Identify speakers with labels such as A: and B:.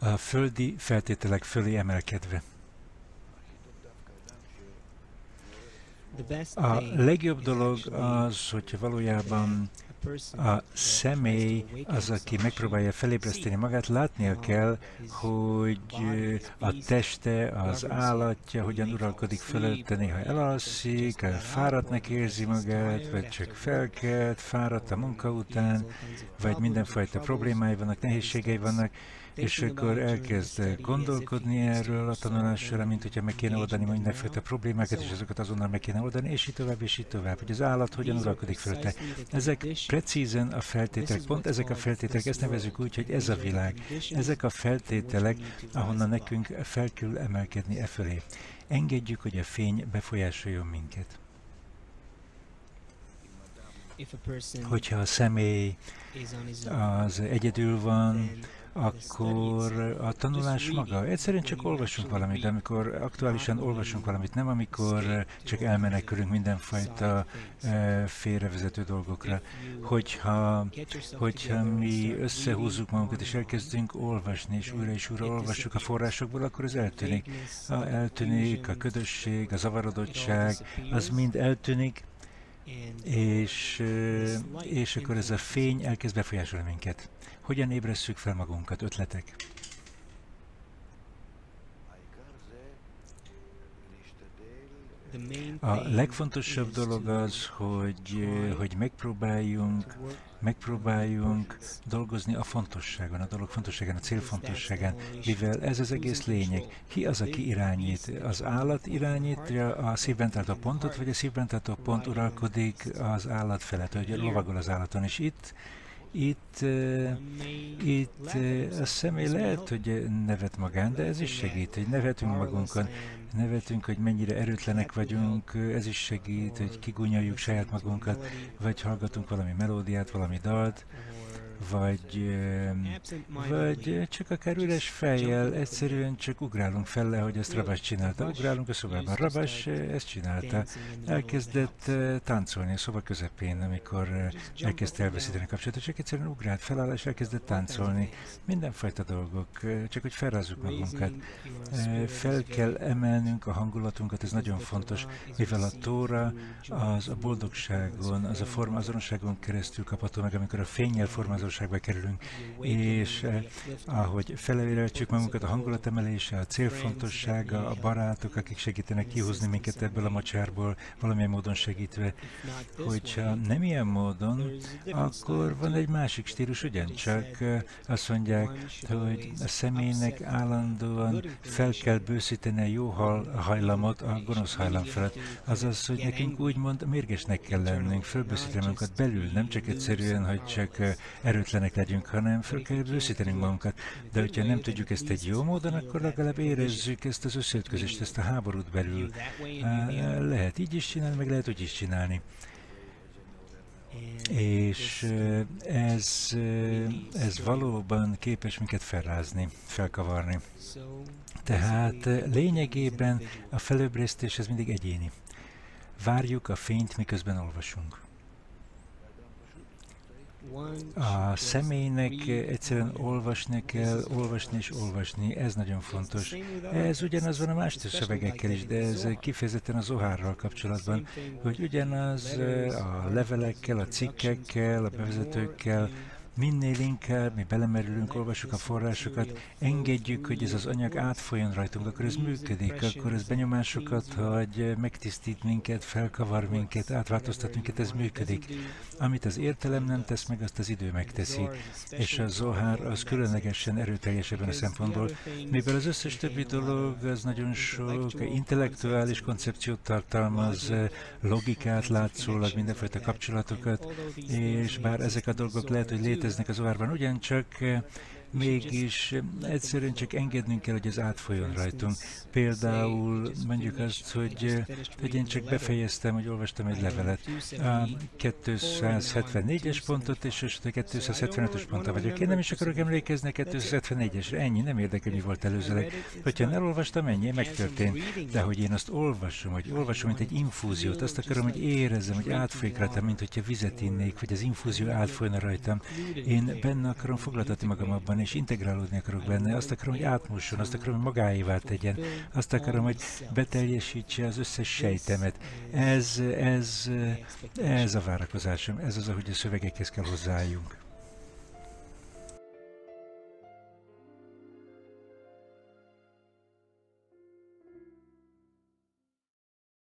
A: a földi feltételek fölé emelkedve. A legjobb dolog az, hogyha valójában a személy az, aki megpróbálja felébreszteni magát, látnia kell, hogy a teste, az állatja hogyan uralkodik fölötte, néha elalszik, fáradtnak érzi magát, vagy csak felkelt, fáradt a munka után, vagy mindenfajta problémái vannak, nehézségei vannak, és akkor elkezd gondolkodni erről a tanulás során, mint hogyha meg kéne oldani mindenfajta problémákat, és azokat azonnal meg kéne oldani, és így tovább, és így tovább. Hogy az állat hogyan uralkodik fölötte. Ezek precízen a feltételek, pont ezek a feltételek, ezt nevezzük úgy, hogy ez a világ. Ezek a feltételek, ahonnan nekünk fel kell emelkedni e fölé. Engedjük, hogy a fény befolyásoljon minket. Hogyha a személy az egyedül van, akkor a tanulás maga. Egyszerűen csak olvasunk valamit, de amikor aktuálisan olvasunk valamit, nem amikor csak elmenekülünk mindenfajta félrevezető dolgokra. Hogyha mi összehúzzuk magunkat és elkezdünk olvasni, és újra olvassuk a forrásokból, akkor ez eltűnik. Eltűnik a ködösség, a zavarodottság, az mind eltűnik, és akkor ez a fény elkezd befolyásolni minket. Hogyan ébresszük fel magunkat? Ötletek? A legfontosabb dolog az, hogy megpróbáljunk dolgozni a fontosságon, a dolog fontosságán, a cél fontosságán, mivel ez az egész lényeg. Ki az, aki irányít? Az állat irányítja a szívben tartó pontot, vagy a szívben tartó pont uralkodik az állat felett, hogy lovagol az állaton, és itt a személy lehet, hogy nevet magán, de ez is segít, hogy nevetünk magunkon, nevetünk, hogy mennyire erőtlenek vagyunk, ez is segít, hogy kigúnyoljuk saját magunkat, vagy hallgatunk valami melódiát, valami dalt, vagy csak akár üres fejjel, egyszerűen csak ugrálunk fel le, hogy ezt Rabás csinálta. Ugrálunk a szobában. Rabás ezt csinálta. Elkezdett táncolni a szoba közepén, amikor elkezdte elveszíteni a kapcsolatot, csak egyszerűen ugrált, feláll és elkezdett táncolni. Mindenfajta dolgok, csak hogy felrázzuk magunkat. Fel kell emelnünk a hangulatunkat, ez nagyon fontos, mivel a Tóra az a boldogságon, az a formazonosságon keresztül kapható meg, amikor a fénnyel formázóságba kerülünk, és ahogy felelősítjük magunkat, a hangulatemelése, a célfontossága, a barátok, akik segítenek kihúzni minket ebből a mocsárból, valamilyen módon segítve, hogyha nem ilyen módon, akkor van egy másik stílus, ugyancsak azt mondják, hogy a személynek állandóan fel kell bőszíteni a jó hajlamot a gonosz hajlam felett. Azaz, hogy nekünk úgymond mérgesnek kell lennünk, fölbőszíteni magunkat belül, nem csak egyszerűen, hogy csak erőtlenek legyünk, hanem fel kell bőszítenünk magunkat. De hogyha nem tudjuk ezt egy jó módon, akkor legalább érezzük ezt az összeütközést, ezt a háborút belül. Lehet így is csinálni, meg lehet úgy is csinálni. És ez valóban képes minket felrázni, felkavarni. Tehát lényegében a felőbresztés ez mindig egyéni. Várjuk a fényt, miközben olvasunk. A személynek egyszerűen olvasni kell, olvasni és olvasni, ez nagyon fontos. Ez ugyanaz van a más szövegekkel is, de ez kifejezetten a Zohárral kapcsolatban, hogy ugyanaz a levelekkel, a cikkekkel, a bevezetőkkel, minél inkább mi belemerülünk, olvassuk a forrásokat, engedjük, hogy ez az anyag átfolyjon rajtunk, akkor ez működik, akkor ez benyomásokat hagy, megtisztít minket, felkavar minket, átváltoztat minket, ez működik. Amit az értelem nem tesz meg, azt az idő megteszi. És a Zohár az különlegesen erőteljes ebben a szempontból, mivel az összes többi dolog az nagyon sok intellektuális koncepciót tartalmaz, logikát látszólag, mindenfajta kapcsolatokat, és bár ezek a dolgok lehet, hogy léteznek a Zohárban, ugyancsak mégis egyszerűen csak engednünk kell, hogy ez átfolyjon rajtunk. Például mondjuk azt, hogy én csak befejeztem, hogy olvastam egy levelet. A 274-es pontot, és a 275-ös pontra vagyok. Én nem is akarok emlékezni a 274-esre. Ennyi, nem érdekel, mi volt előzőleg. Hogyha elolvastam, ennyi, megtörtént. De hogy én azt olvasom, mint egy infúziót, azt akarom, hogy érezzem, hogy átfolyik rajtam, mint hogyha vizet innék, vagy az infúzió átfolyna rajtam. Én benne akarom foglaltatni magam abban, van, és integrálódni akarok benne, azt akarom, hogy átmosson, azt akarom, hogy magáévá tegyen, azt akarom, hogy beteljesítse az összes sejtemet. Ez a várakozásom, ez az, ahogy a szövegekhez kell hozzáálljunk.